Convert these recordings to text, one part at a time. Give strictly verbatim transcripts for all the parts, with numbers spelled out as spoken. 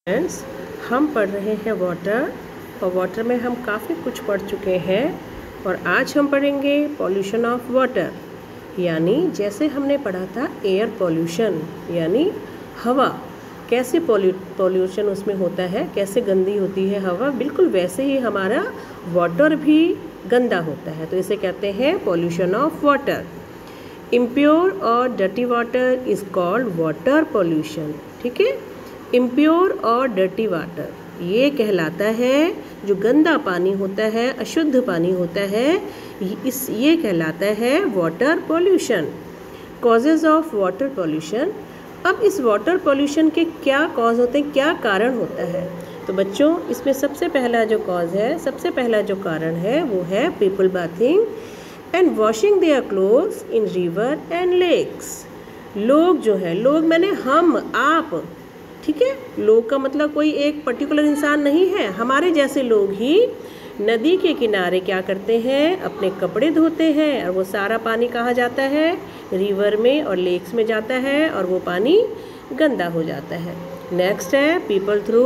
Friends, हम पढ़ रहे हैं वाटर और वाटर में हम काफ़ी कुछ पढ़ चुके हैं और आज हम पढ़ेंगे पॉल्यूशन ऑफ वाटर। यानी जैसे हमने पढ़ा था एयर पॉल्यूशन यानी हवा, कैसे पॉल्यूशन उसमें होता है, कैसे गंदी होती है हवा, बिल्कुल वैसे ही हमारा वाटर भी गंदा होता है। तो इसे कहते हैं पॉल्यूशन ऑफ वाटर। इम्प्योर और dirty water is called water pollution. ठीक है, इम्प्योर और डर्टी वाटर ये कहलाता है, जो गंदा पानी होता है, अशुद्ध पानी होता है, इस ये कहलाता है water pollution. Causes of water pollution. अब इस वाटर पॉल्यूशन के क्या कॉज होते हैं, क्या कारण होता है? तो बच्चों, इसमें सबसे पहला जो कॉज है, सबसे पहला जो कारण है वो है people bathing and washing their clothes in river and lakes. लोग जो है, लोग मैंने हम, आप, ठीक है, लोग का मतलब कोई एक पर्टिकुलर इंसान नहीं है, हमारे जैसे लोग ही नदी के किनारे क्या करते हैं, अपने कपड़े धोते हैं और वो सारा पानी कहाँ जाता है, रिवर में और लेक्स में जाता है और वो पानी गंदा हो जाता है। नेक्स्ट है people throw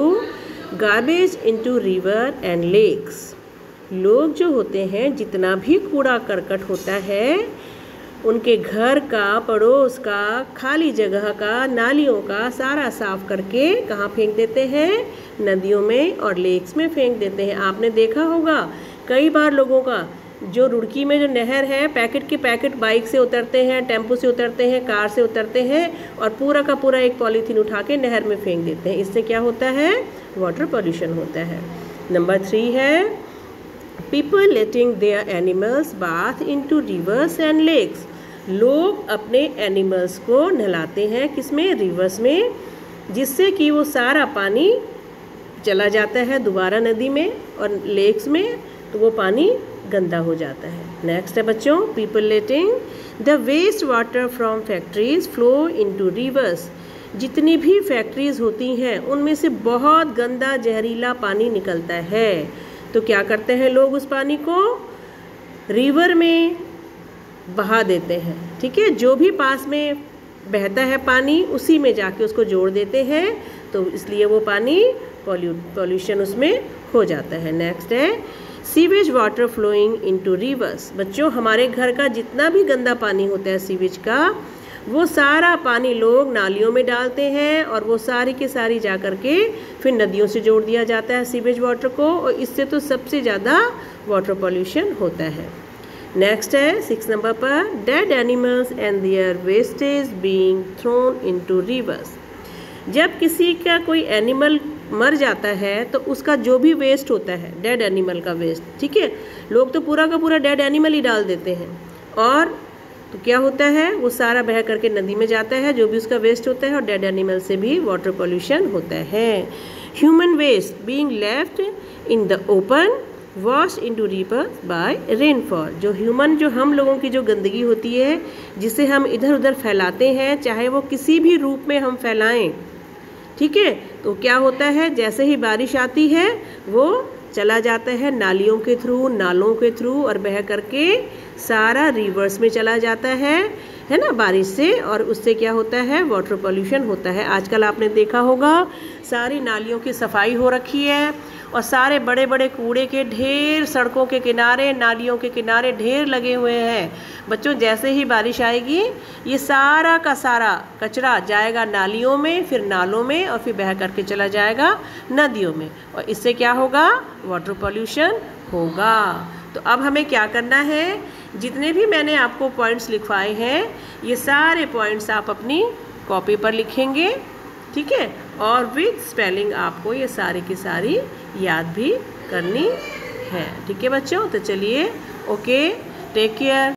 garbage into river and lakes. लोग जो होते हैं, जितना भी कूड़ा करकट होता है उनके घर का, पड़ोस का, खाली जगह का, नालियों का सारा साफ करके कहाँ फेंक देते हैं, नदियों में और लेक्स में फेंक देते हैं। आपने देखा होगा कई बार लोगों का, जो रुड़की में जो नहर है, पैकेट के पैकेट बाइक से उतरते हैं, टेम्पो से उतरते हैं, कार से उतरते हैं और पूरा का पूरा एक पॉलीथीन उठा के नहर में फेंक देते हैं। इससे क्या होता है, वाटर पॉल्यूशन होता है। नंबर थ्री है people letting their animals bath into rivers and lakes. लोग अपने एनिमल्स को नहलाते हैं किसमें, रिवर्स में, जिससे कि वो सारा पानी चला जाता है दोबारा नदी में और लेक्स में, तो वो पानी गंदा हो जाता है। नेक्स्ट है बच्चों people letting the waste water from factories flow into rivers. जितनी भी फैक्ट्रीज होती हैं उनमें से बहुत गंदा जहरीला पानी निकलता है, तो क्या करते हैं लोग, उस पानी को रिवर में बहा देते हैं। ठीक है, जो भी पास में बहता है पानी उसी में जाके उसको जोड़ देते हैं, तो इसलिए वो पानी पॉल्यू पॉल्यूशन उसमें हो जाता है। नेक्स्ट है sewage water flowing into rivers. बच्चों, हमारे घर का जितना भी गंदा पानी होता है सीवेज का, वो सारा पानी लोग नालियों में डालते हैं और वो सारी की सारी जा कर के फिर नदियों से जोड़ दिया जाता है सीवेज वाटर को, और इससे तो सबसे ज़्यादा वाटर पॉल्यूशन होता है। नेक्स्ट है सिक्स नंबर पर dead animals and their wastage being thrown into rivers. जब किसी का कोई एनिमल मर जाता है तो उसका जो भी वेस्ट होता है, डेड एनिमल का वेस्ट, ठीक है, लोग तो पूरा का पूरा डेड एनिमल ही डाल देते हैं और तो क्या होता है, वो सारा बह करके नदी में जाता है, जो भी उसका वेस्ट होता है, और डेड एनिमल से भी वाटर पॉल्यूशन होता है। Human waste being left in the open wash into river by rainfall. जो ह्यूमन, जो हम लोगों की जो गंदगी होती है, जिसे हम इधर उधर फैलाते हैं, चाहे वो किसी भी रूप में हम फैलाएं, ठीक है, तो क्या होता है, जैसे ही बारिश आती है वो चला जाता है नालियों के थ्रू, नालों के थ्रू और बह करके सारा रिवर्स में चला जाता है, है ना, बारिश से, और उससे क्या होता है, वाटर पॉल्यूशन होता है। आजकल आपने देखा होगा सारी नालियों की सफाई हो रखी है और सारे बड़े बड़े कूड़े के ढेर सड़कों के किनारे, नालियों के किनारे ढेर लगे हुए हैं। बच्चों, जैसे ही बारिश आएगी ये सारा का सारा कचरा जाएगा नालियों में, फिर नालों में और फिर बह करके चला जाएगा नदियों में, और इससे क्या होगा, वाटर पॉल्यूशन होगा। तो अब हमें क्या करना है, जितने भी मैंने आपको पॉइंट्स लिखवाए हैं ये सारे पॉइंट्स आप अपनी कॉपी पर लिखेंगे, ठीक है, और विद स्पेलिंग आपको ये सारी की सारी याद भी करनी है। ठीक है बच्चों, तो चलिए, ओके, टेक केयर।